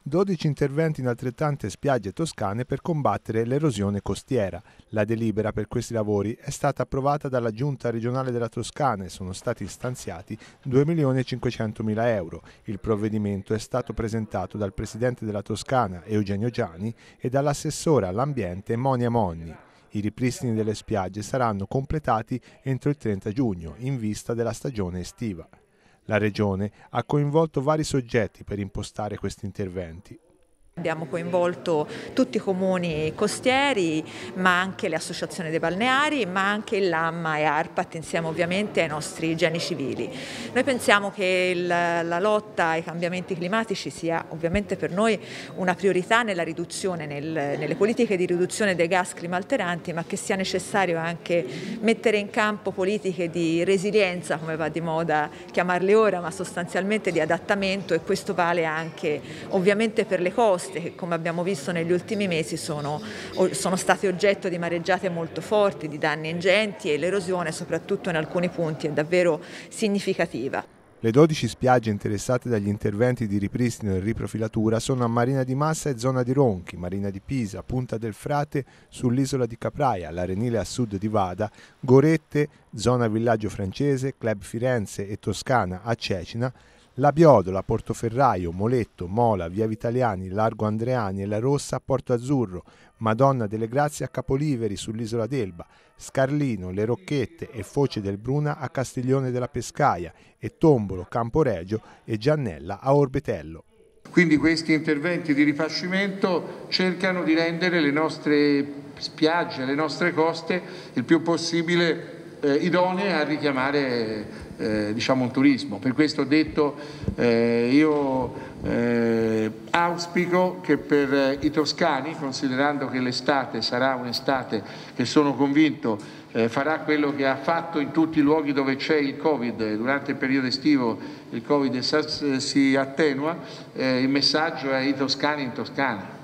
12 interventi in altrettante spiagge toscane per combattere l'erosione costiera. La delibera per questi lavori è stata approvata dalla Giunta regionale della Toscana e sono stati stanziati 2.500.000 euro. Il provvedimento è stato presentato dal presidente della Toscana, Eugenio Giani, e dall'assessore all'ambiente, Monia Monni. I ripristini delle spiagge saranno completati entro il 30 giugno, in vista della stagione estiva. La Regione ha coinvolto vari soggetti per impostare questi interventi. Abbiamo coinvolto tutti i comuni costieri, ma anche le associazioni dei balneari, ma anche il Lamma e ARPAT, insieme ovviamente ai nostri geni civili. Noi pensiamo che la lotta ai cambiamenti climatici sia ovviamente per noi una priorità nella riduzione, nelle politiche di riduzione dei gas climalteranti, ma che sia necessario anche mettere in campo politiche di resilienza, come va di moda chiamarle ora, ma sostanzialmente di adattamento, e questo vale anche ovviamente per le coste, che come abbiamo visto negli ultimi mesi sono state oggetto di mareggiate molto forti, di danni ingenti, e l'erosione soprattutto in alcuni punti è davvero significativa. Le 12 spiagge interessate dagli interventi di ripristino e riprofilatura sono a Marina di Massa e zona di Ronchi, Marina di Pisa, Punta del Frate sull'isola di Capraia, l'Arenile a sud di Vada, Gorette, zona Villaggio Francese, Club Firenze e Toscana a Cecina, La Biodola, Portoferraio, Moletto, Mola, Via Vitaliani, Largo Andreani e La Rossa a Porto Azzurro, Madonna delle Grazie a Capoliveri sull'isola d'Elba, Scarlino, Le Rocchette e Foce del Bruna a Castiglione della Pescaia e Tombolo, Camporegio e Giannella a Orbetello. Quindi questi interventi di rifacimento cercano di rendere le nostre spiagge, le nostre coste il più possibile idonee a richiamare un turismo. Per questo ho detto io auspico che per i toscani, considerando che l'estate sarà un'estate che sono convinto farà quello che ha fatto in tutti i luoghi dove c'è il Covid, durante il periodo estivo il Covid si attenua, il messaggio è i toscani in Toscana.